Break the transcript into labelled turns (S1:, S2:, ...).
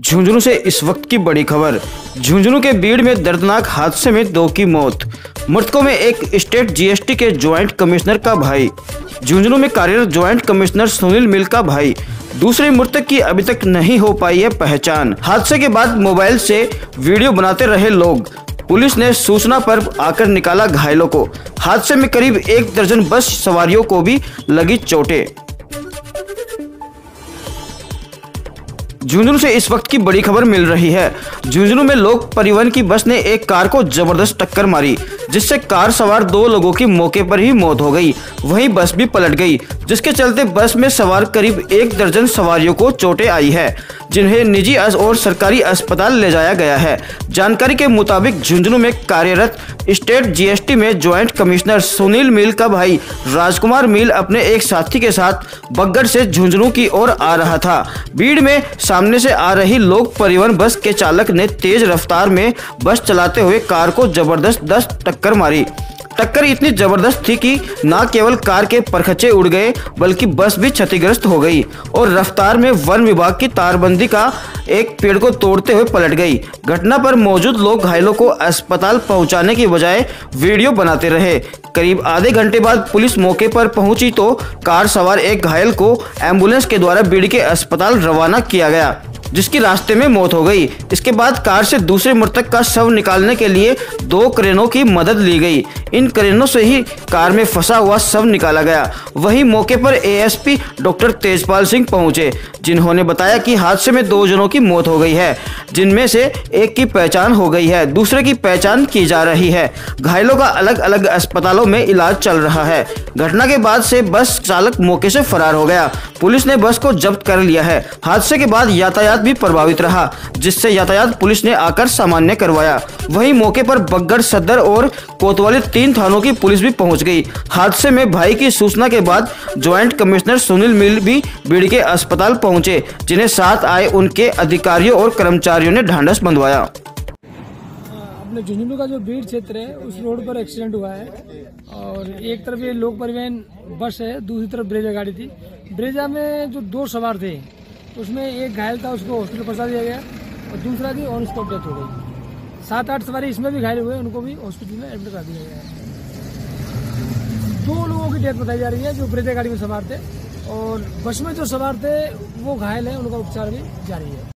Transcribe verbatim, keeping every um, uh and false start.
S1: झुंझुनू से इस वक्त की बड़ी खबर। झुंझुनू के बीड़ में दर्दनाक हादसे में दो की मौत। मृतकों में एक स्टेट जीएसटी के ज्वाइंट कमिश्नर का भाई, झुंझुनू में कार्यरत ज्वाइंट कमिश्नर सुनील मिल का भाई। दूसरे मृतक की अभी तक नहीं हो पाई है पहचान। हादसे के बाद मोबाइल से वीडियो बनाते रहे लोग। पुलिस ने सूचना पर आकर निकाला घायलों को। हादसे में करीब एक दर्जन बस सवारियों को भी लगी चोटें। झुंझुनू से इस वक्त की बड़ी खबर मिल रही है। झुंझुनू में लोक परिवहन की बस ने एक कार को जबरदस्त टक्कर मारी, जिससे कार सवार दो लोगों की मौके पर ही मौत हो गई। वहीं बस भी पलट गई, जिसके चलते बस में सवार करीब एक दर्जन सवारियों को चोटें आई है, जिन्हें निजी और सरकारी अस्पताल ले जाया गया है। जानकारी के मुताबिक झुंझुनू में कार्यरत स्टेट जीएसटी में ज्वाइंट कमिश्नर सुनील मिल का भाई राजकुमार मिल अपने एक साथी के साथ बगड़ से झुंझुनू की ओर आ रहा था। भीड़ में सामने से आ रही लोक परिवहन बस के चालक ने तेज रफ्तार में बस चलाते हुए कार को जबरदस्त टक्कर मारी। टक्कर इतनी जबरदस्त थी कि न केवल कार के परखच्चे उड़ गए, बल्कि बस भी क्षतिग्रस्त हो गई और रफ्तार में वन विभाग की तारबंदी का एक पेड़ को तोड़ते हुए पलट गई। घटना पर मौजूद लोग घायलों को अस्पताल पहुंचाने की बजाय वीडियो बनाते रहे। करीब आधे घंटे बाद पुलिस मौके पर पहुंची तो कार सवार एक घायल को एम्बुलेंस के द्वारा बीड़ के अस्पताल रवाना किया गया, जिसकी रास्ते में मौत हो गई। इसके बाद कार से दूसरे मृतक का शव निकालने के लिए दो क्रेनों की मदद ली गई। इन क्रेनों से ही कार में फंसा हुआ शव निकाला गया। वहीं मौके पर एएसपी डॉक्टर तेजपाल सिंह पहुंचे, जिन्होंने बताया कि हादसे में दो जनों की मौत हो गई है, जिनमें से एक की पहचान हो गई है, दूसरे की पहचान की जा रही है। घायलों का अलग अलग अस्पतालों में इलाज चल रहा है। घटना के बाद से बस चालक मौके से फरार हो गया। पुलिस ने बस को जब्त कर लिया है। हादसे के बाद यातायात भी प्रभावित रहा, जिससे यातायात पुलिस ने आकर सामान्य करवाया। वहीं मौके पर बगड़ सदर और कोतवाली तीन थानों की पुलिस भी पहुंच गई। हादसे में भाई की सूचना के बाद ज्वाइंट कमिश्नर सुनील मिल भी बीड़ के अस्पताल पहुंचे, जिन्हें साथ आए उनके अधिकारियों और कर्मचारियों ने ढांढस बंधवाया।
S2: अपने झुंझुनू का जो बीड़ क्षेत्र है, उस रोड पर एक्सीडेंट हुआ है और एक तरफ ये लोक परिवहन बस है, दूसरी तरफ ब्रेजा गाड़ी थी। ब्रेजा में जो दो सवार थे, उसमें एक घायल था, उसको हॉस्पिटल पहुंचा दिया गया और दूसरा की ऑन स्पॉट डेथ हो गई। सात आठ सवारी इसमें भी घायल हुए, उनको भी हॉस्पिटल में एडमिट कर दिया गया है। दो लोगों की डेथ बताई जा रही है जो ब्रेजा गाड़ी में सवार थे, और बस में जो सवार थे वो घायल है, उनका उपचार भी जारी है।